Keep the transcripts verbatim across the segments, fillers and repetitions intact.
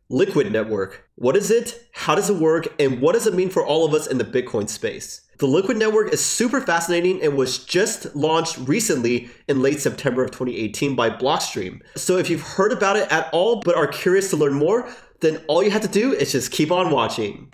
Liquid Network. What is it? How does it work? And what does it mean for all of us in the Bitcoin space? The Liquid Network is super fascinating and was just launched recently in late September of twenty eighteen by Blockstream. So if you've heard about it at all but are curious to learn more, then all you have to do is just keep on watching.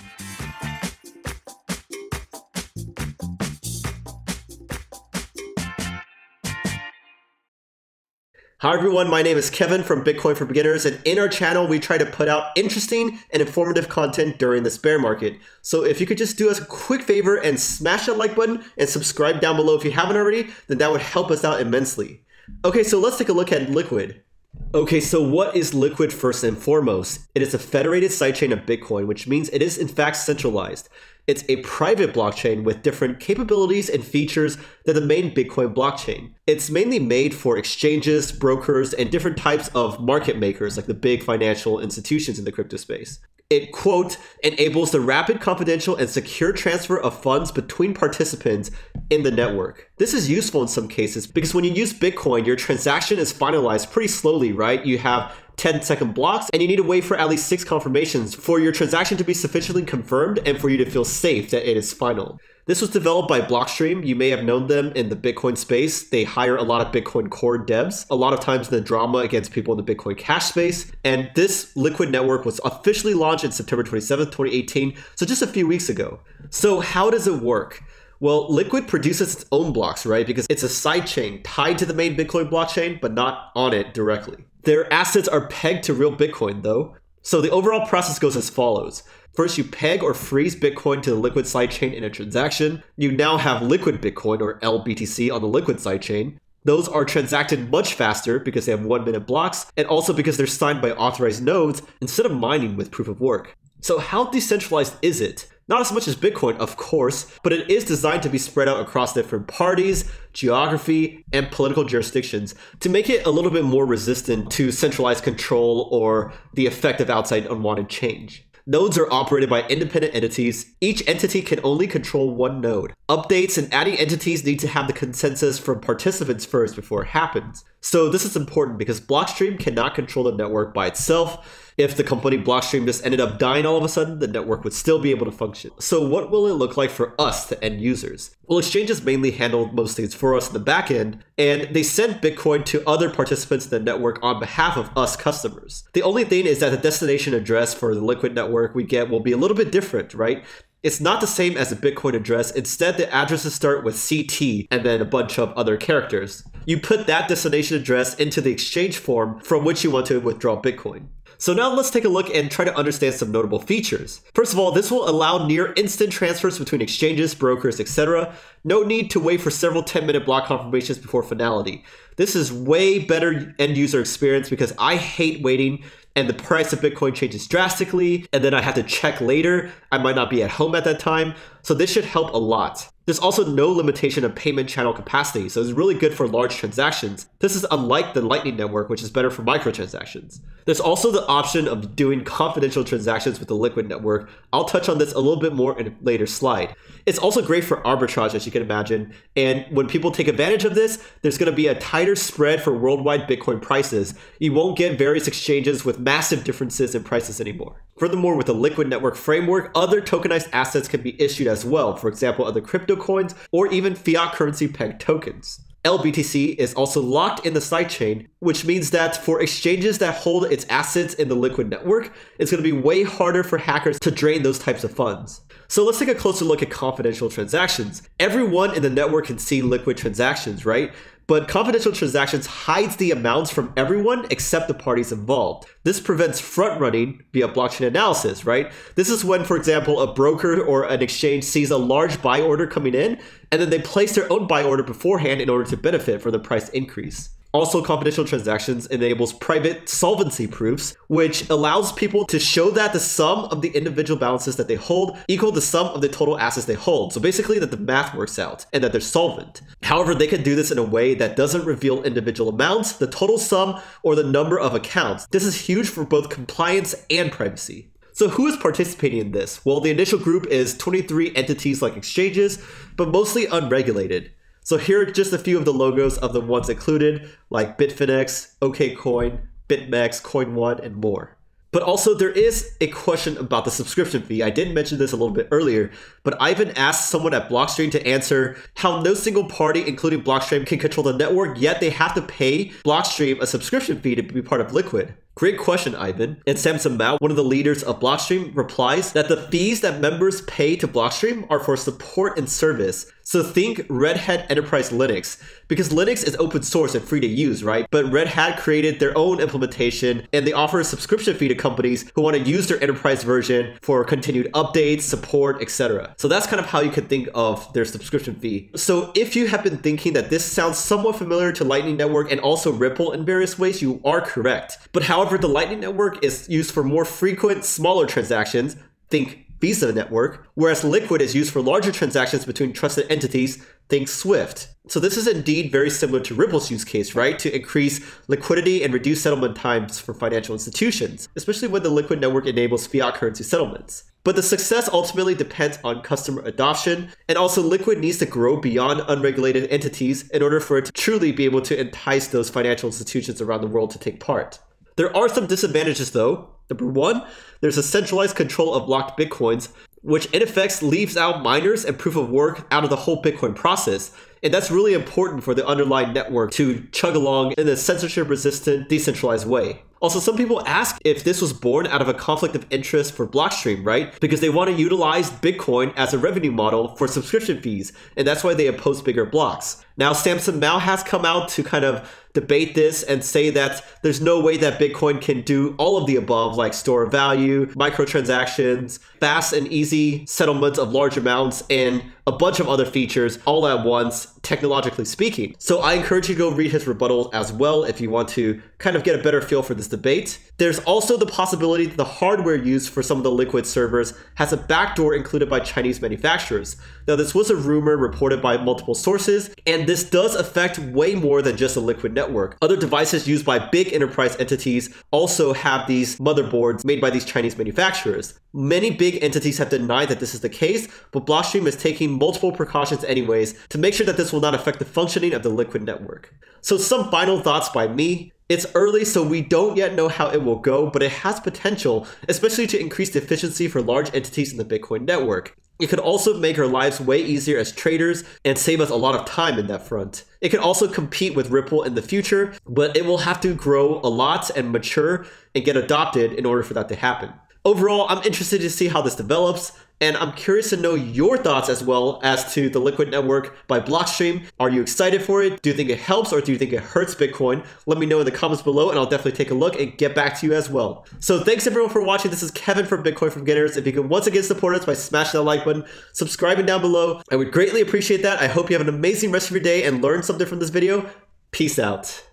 Hi everyone, my name is Kevin from Bitcoin for Beginners, and in our channel we try to put out interesting and informative content during this bear market. So if you could just do us a quick favor and smash that like button and subscribe down below if you haven't already, then that would help us out immensely. Okay, so let's take a look at Liquid. Okay, so what is Liquid first and foremost? It is a federated sidechain of Bitcoin, which means it is in fact centralized. It's a private blockchain with different capabilities and features than the main Bitcoin blockchain. It's mainly made for exchanges, brokers, and different types of market makers like the big financial institutions in the crypto space. It, quote, enables the rapid, confidential, and secure transfer of funds between participants in the network. This is useful in some cases because when you use Bitcoin, your transaction is finalized pretty slowly, right? You have ten second blocks and you need to wait for at least six confirmations for your transaction to be sufficiently confirmed and for you to feel safe that it is final. This was developed by Blockstream. You may have known them in the Bitcoin space. They hire a lot of Bitcoin core devs, a lot of times the drama against people in the Bitcoin Cash space. And this Liquid Network was officially launched on September twenty-seventh, twenty eighteen, so just a few weeks ago. So how does it work? Well, Liquid produces its own blocks, right? Because it's a sidechain tied to the main Bitcoin blockchain, but not on it directly. Their assets are pegged to real Bitcoin though. So the overall process goes as follows. First, you peg or freeze Bitcoin to the Liquid sidechain in a transaction. You now have Liquid Bitcoin or L B T C on the Liquid sidechain. Those are transacted much faster because they have one minute blocks and also because they're signed by authorized nodes instead of mining with proof of work. So how decentralized is it? Not as much as Bitcoin, of course, but it is designed to be spread out across different parties, geography, and political jurisdictions to make it a little bit more resistant to centralized control or the effect of outside unwanted change. Nodes are operated by independent entities. Each entity can only control one node. Updates and adding entities need to have the consensus from participants first before it happens. So this is important because Blockstream cannot control the network by itself. If the company Blockstream just ended up dying all of a sudden, the network would still be able to function. So what will it look like for us, the end users? Well, exchanges mainly handle most things for us in the back end, and they send Bitcoin to other participants in the network on behalf of us customers. The only thing is that the destination address for the Liquid network we get will be a little bit different, right? It's not the same as a Bitcoin address. Instead, the addresses start with C T and then a bunch of other characters. You put that destination address into the exchange form from which you want to withdraw Bitcoin. So now let's take a look and try to understand some notable features. First of all, this will allow near instant transfers between exchanges, brokers, et cetera. No need to wait for several ten minute block confirmations before finality. This is way better end user experience because I hate waiting and the price of Bitcoin changes drastically, and then I have to check later. I might not be at home at that time, so this should help a lot. There's also no limitation of payment channel capacity, so it's really good for large transactions. This is unlike the Lightning Network, which is better for microtransactions. There's also the option of doing confidential transactions with the Liquid Network. I'll touch on this a little bit more in a later slide. It's also great for arbitrage, as you can imagine, and when people take advantage of this, there's going to be a tighter spread for worldwide Bitcoin prices. You won't get various exchanges with massive differences in prices anymore. Furthermore, with the Liquid Network framework, other tokenized assets can be issued as well, for example, other crypto coins or even fiat currency pegged tokens. L B T C is also locked in the sidechain, which means that for exchanges that hold its assets in the Liquid Network, it's going to be way harder for hackers to drain those types of funds. So let's take a closer look at confidential transactions. Everyone in the network can see Liquid transactions, right? But confidential transactions hides the amounts from everyone except the parties involved. This prevents front running via blockchain analysis, right? This is when, for example, a broker or an exchange sees a large buy order coming in, and then they place their own buy order beforehand in order to benefit from the price increase. Also, confidential transactions enables private solvency proofs, which allows people to show that the sum of the individual balances that they hold equal the sum of the total assets they hold. So basically that the math works out and that they're solvent. However, they can do this in a way that doesn't reveal individual amounts, the total sum, or the number of accounts. This is huge for both compliance and privacy. So who is participating in this? Well, the initial group is twenty-three entities like exchanges, but mostly unregulated. So here are just a few of the logos of the ones included, like Bitfinex, OKCoin, BitMEX, CoinOne, and more. But also there is a question about the subscription fee. I did mention this a little bit earlier, but Ivan asked someone at Blockstream to answer how no single party, including Blockstream, can control the network, yet they have to pay Blockstream a subscription fee to be part of Liquid. Great question, Ivan. And Samson Mao, one of the leaders of Blockstream, replies that the fees that members pay to Blockstream are for support and service. So think Red Hat Enterprise Linux, because Linux is open source and free to use, right? But Red Hat created their own implementation and they offer a subscription fee to companies who want to use their enterprise version for continued updates, support, et cetera. So that's kind of how you could think of their subscription fee. So if you have been thinking that this sounds somewhat familiar to Lightning Network and also Ripple in various ways, you are correct. But however, the Lightning Network is used for more frequent, smaller transactions, think Visa network, whereas Liquid is used for larger transactions between trusted entities, think SWIFT. So this is indeed very similar to Ripple's use case, right? To increase liquidity and reduce settlement times for financial institutions, especially when the Liquid network enables fiat currency settlements. But the success ultimately depends on customer adoption, and also Liquid needs to grow beyond unregulated entities in order for it to truly be able to entice those financial institutions around the world to take part. There are some disadvantages though. Number one, there's a centralized control of locked Bitcoins, which in effect leaves out miners and proof of work out of the whole Bitcoin process. And that's really important for the underlying network to chug along in a censorship-resistant, decentralized way. Also, some people ask if this was born out of a conflict of interest for Blockstream, right? Because they want to utilize Bitcoin as a revenue model for subscription fees, and that's why they oppose bigger blocks. Now, Samson Mao has come out to kind of debate this and say that there's no way that Bitcoin can do all of the above, like store of value, microtransactions, fast and easy settlements of large amounts, and a bunch of other features all at once, technologically speaking. So I encourage you to go read his rebuttal as well if you want to kind of get a better feel for this debate. There's also the possibility that the hardware used for some of the Liquid servers has a backdoor included by Chinese manufacturers. Now, this was a rumor reported by multiple sources, and this does affect way more than just the Liquid network. Other devices used by big enterprise entities also have these motherboards made by these Chinese manufacturers. Many big entities have denied that this is the case, but Blockstream is taking multiple precautions anyways to make sure that this will not affect the functioning of the Liquid network. So some final thoughts by me. It's early, so we don't yet know how it will go, but it has potential, especially to increase the efficiency for large entities in the Bitcoin network. It could also make our lives way easier as traders and save us a lot of time in that front. It can also compete with Ripple in the future, but it will have to grow a lot and mature and get adopted in order for that to happen. Overall, I'm interested to see how this develops, and I'm curious to know your thoughts as well as to the Liquid network by Blockstream. Are you excited for it? Do you think it helps or do you think it hurts Bitcoin? Let me know in the comments below and I'll definitely take a look and get back to you as well. So thanks everyone for watching. This is Kevin from Bitcoin for Beginners. If you can once again support us by smashing that like button, subscribing down below, I would greatly appreciate that. I hope you have an amazing rest of your day and learn something from this video. Peace out.